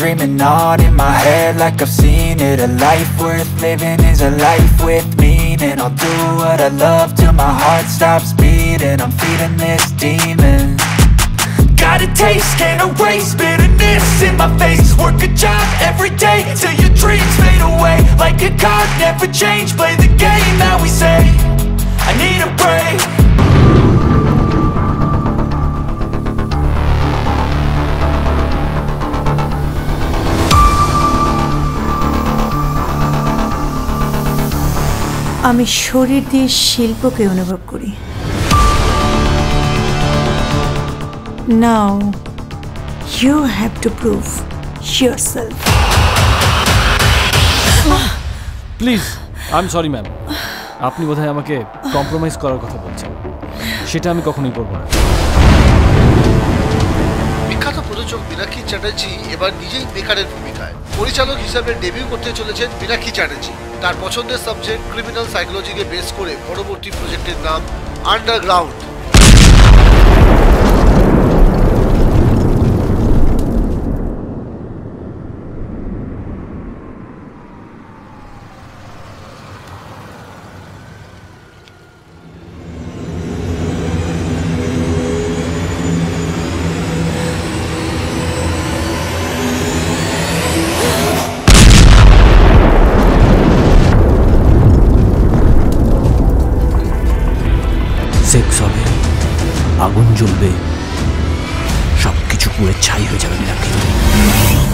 dreaming on in my head like I've seen it. A life worth living is a life with meaning. I'll do what I love till my heart stops beating. I'm feeding this demon. Got a taste, can't erase bitterness in my face. Work a job every day till your dreams fade away. Like a card, never change, play the game that we say. I need a break. আমি শরীর দিয়ে শিল্পকে অনুভব করি। Now you have to prove yourself. Please, I'm sorry ma'am. আপনি বোধহয় আমাকে compromise করার কথা বলছেন। সেটা আমি কখনোই করব না। বিখ্যাত প্রযোজক মীনাক্ষী চ্যাটার্জি এবার নিজেই বেকারের ভূমিকায় পরিচালক হিসেবে ডেবিউ করতে চলেছেন মীনাক্ষী চ্যাটার্জি। তার পছন্দের সাবজেক্ট ক্রিমিনাল সাইকোলজিকে বেস করে পরবর্তী প্রজেক্টের নাম আন্ডারগ্রাউন্ড। সেক্স হবে, আগুন জ্বলবে, সবকিছু পুড়ে ছাই হয়ে যাবে মীনাক্ষী।